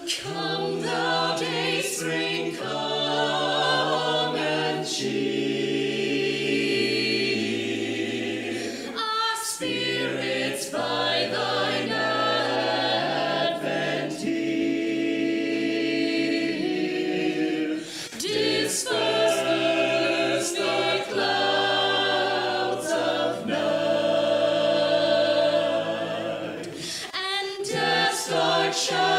Come thou day spring, come and cheer our spirits by thine advent here. Disperse the clouds of night, and death's dark shadow